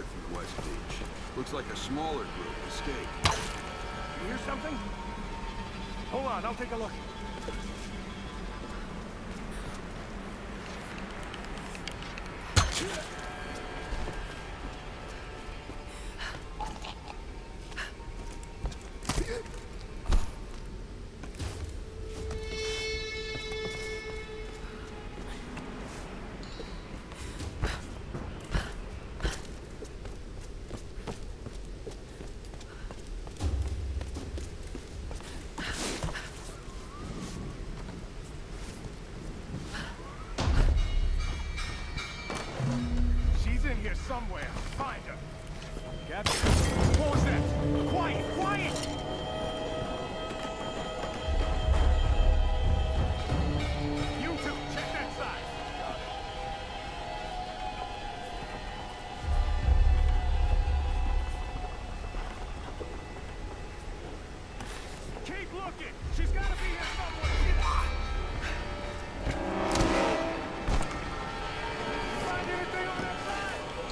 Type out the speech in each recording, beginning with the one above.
report from West Beach. Looks like a smaller group escaped. You hear something? Hold on, I'll take a look. Somewhere. Find her. Gotcha. What was that? Quiet! Quiet! You two, check that side. Got it. Keep looking. She's got to be here somewhere. Find anything on that side?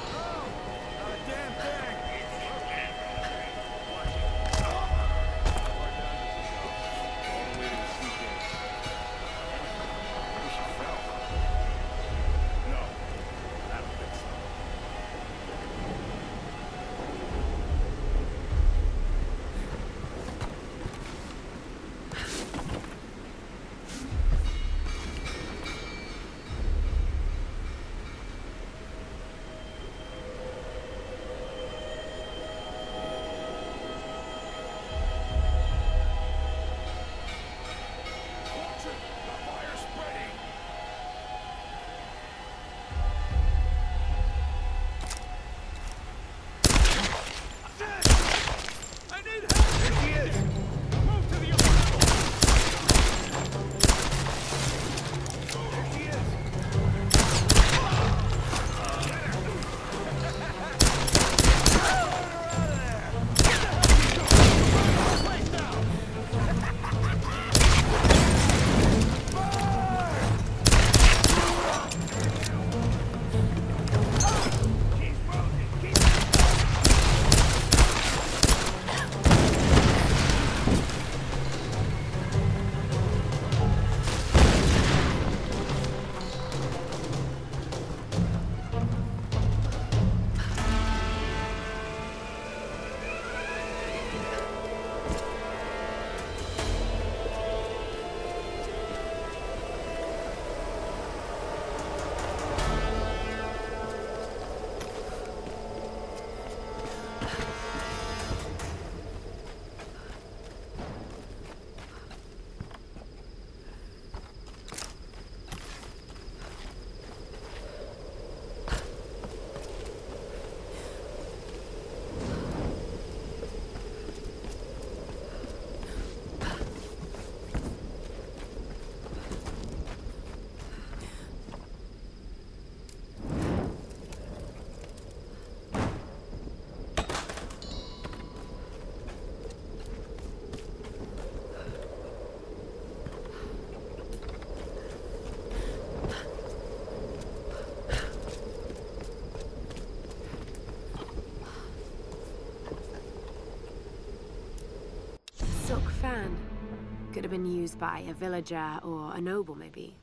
Fan. Could have been used by a villager or a noble, maybe.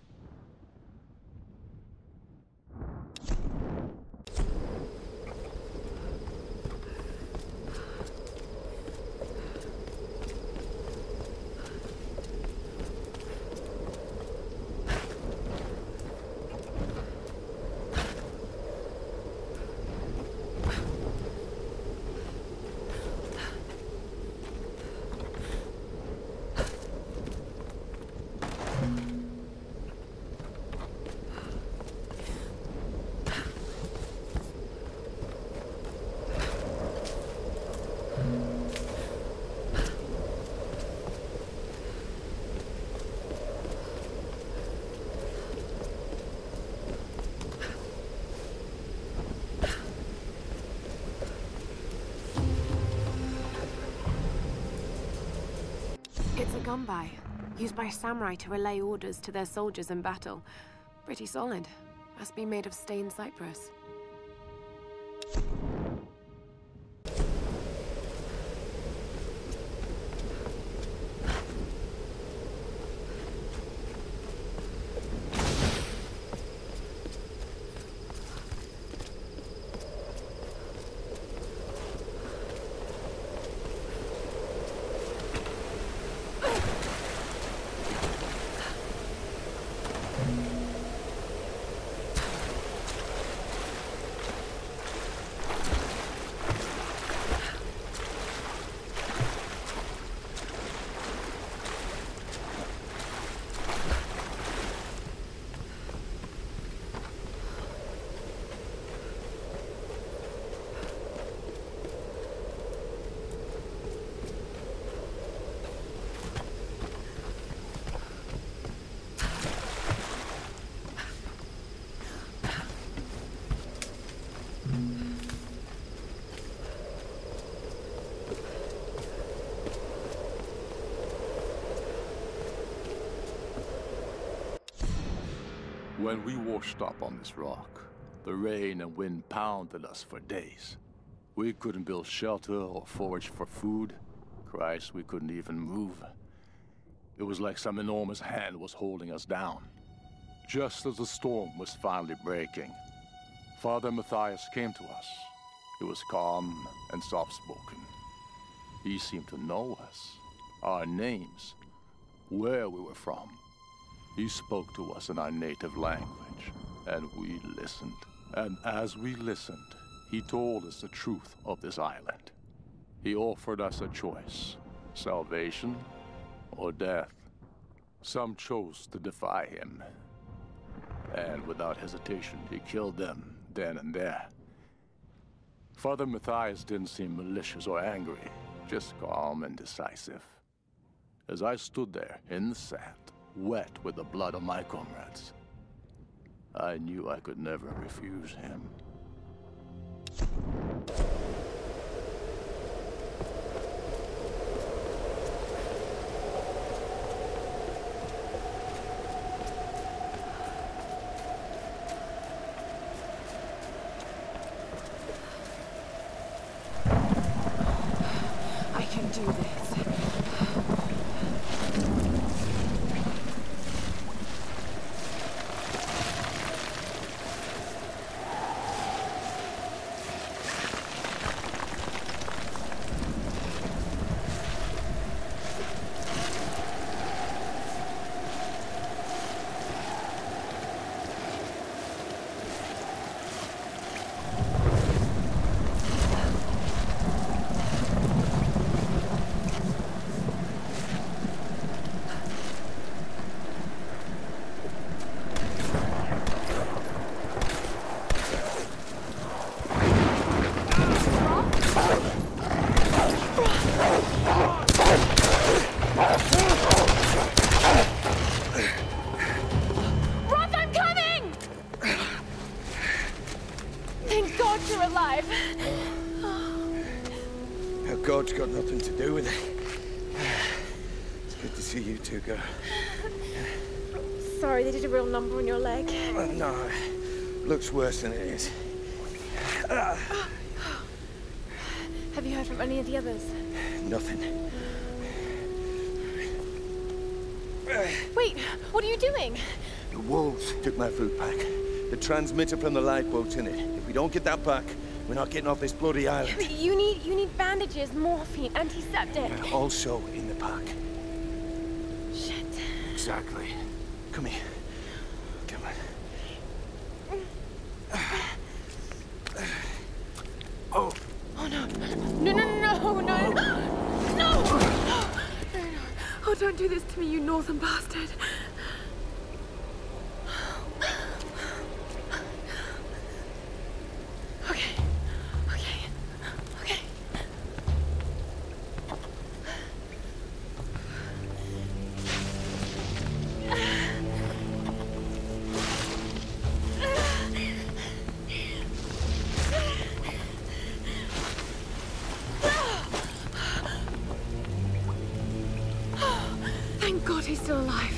It's a gunby, used by samurai to relay orders to their soldiers in battle. Pretty solid. Must be made of stained cypress. When we washed up on this rock, the rain and wind pounded us for days. We couldn't build shelter or forage for food. Christ, we couldn't even move. It was like some enormous hand was holding us down. Just as the storm was finally breaking, Father Matthias came to us. He was calm and soft-spoken. He seemed to know us, our names, where we were from. He spoke to us in our native language, and we listened. And as we listened, he told us the truth of this island. He offered us a choice, salvation or death. Some chose to defy him, and without hesitation, he killed them then and there. Father Matthias didn't seem malicious or angry, just calm and decisive. As I stood there in the sand, wet with the blood of my comrades, I knew I could never refuse him. I can do this. God's got nothing to do with it. It's good to see you two go. Sorry, they did a real number on your leg. No, looks worse than it is. Have you heard from any of the others? Nothing. Wait, what are you doing? The wolves took my food pack. The transmitter from the lifeboat's in it. If we don't get that back, we're not getting off this bloody island. You need bandages, morphine, antiseptic. Also in the pack. Shit. Exactly. Come here. Come on. Oh. Oh no. No! Oh, don't do this to me, you northern bastard. Thank God he's still alive.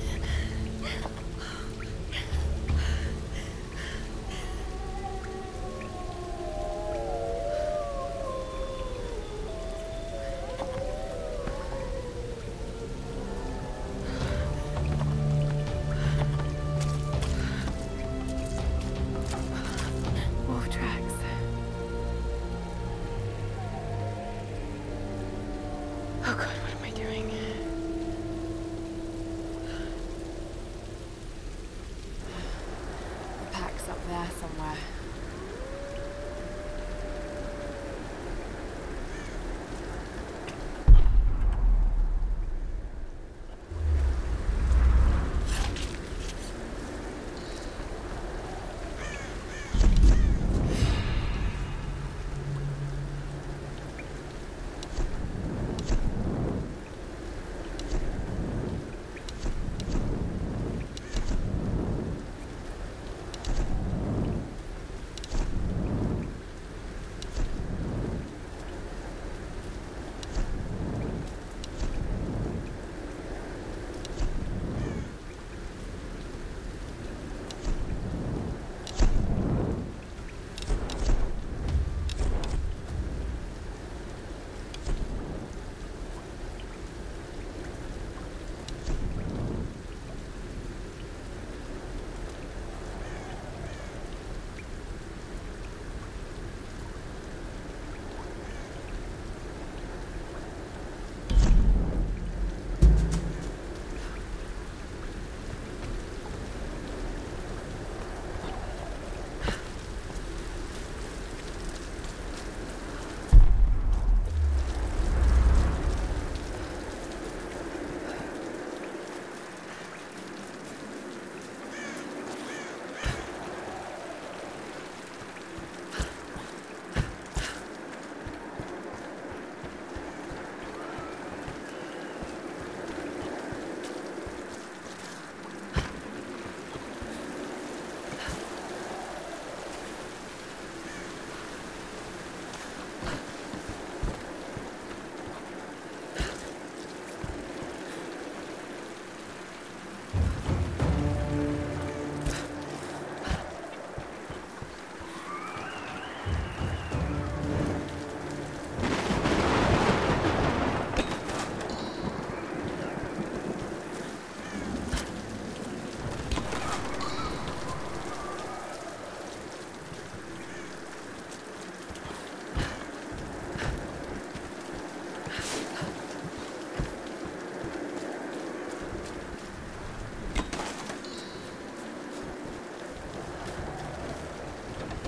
Wolf tracks. Oh God, what am I doing? Up there somewhere.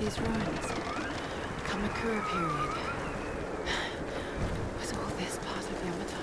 these ruins. Kamakura period. Was all this part of Yamatai?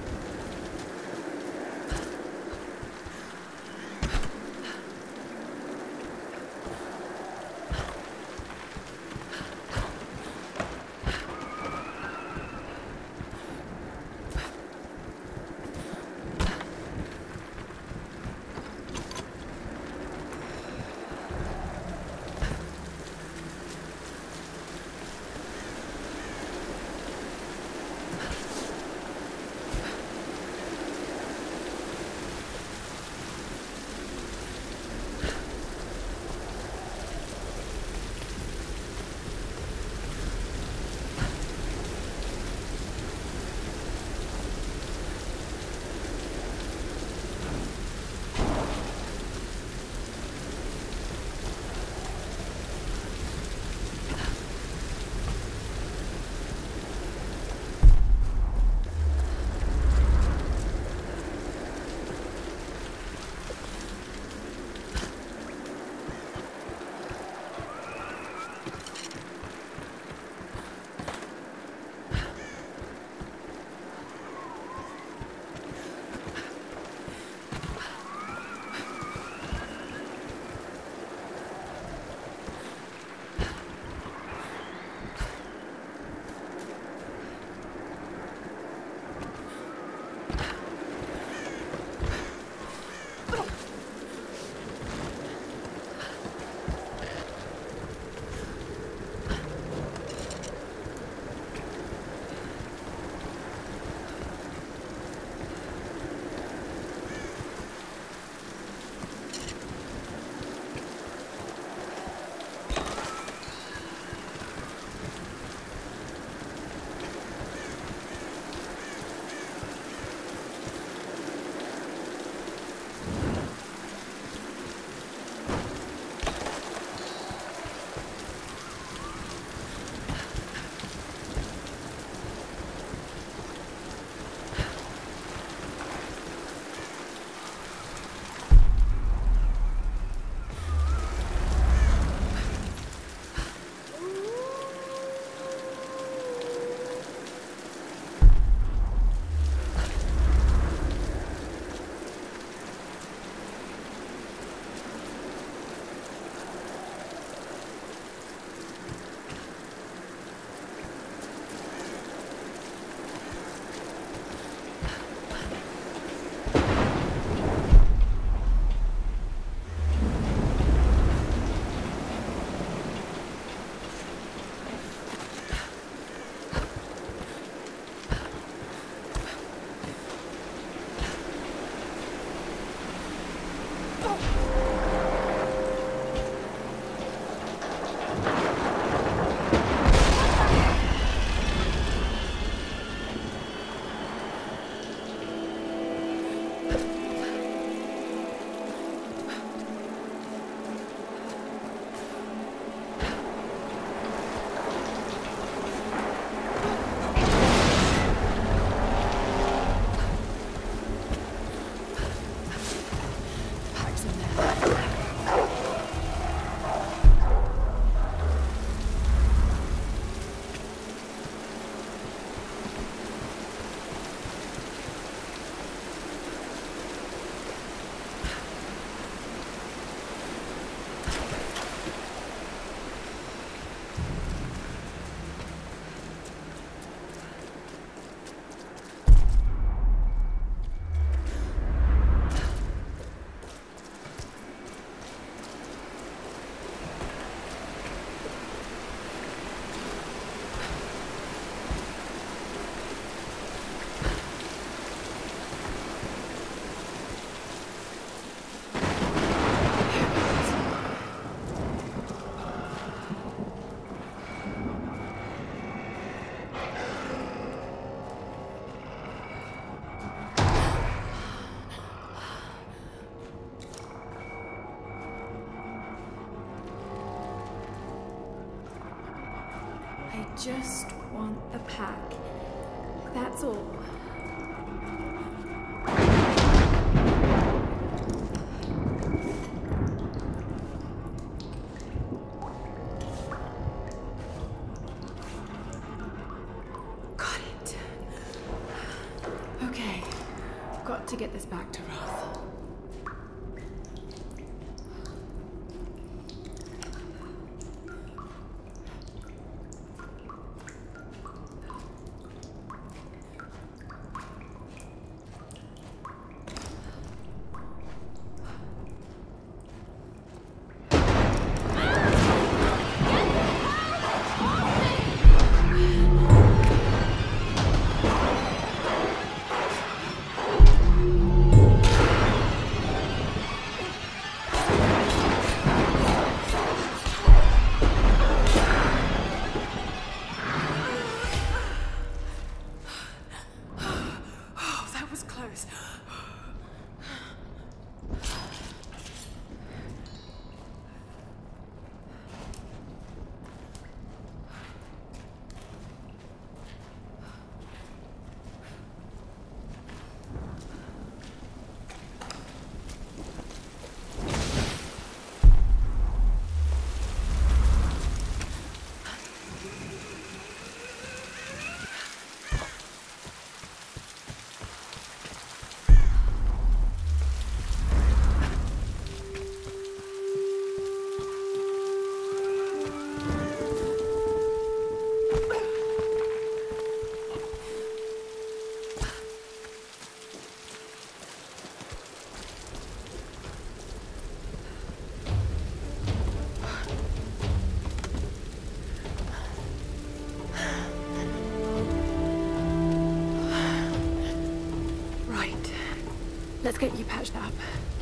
just want the pack. That's all. I've got to get this back to Roth. Let's get you patched up.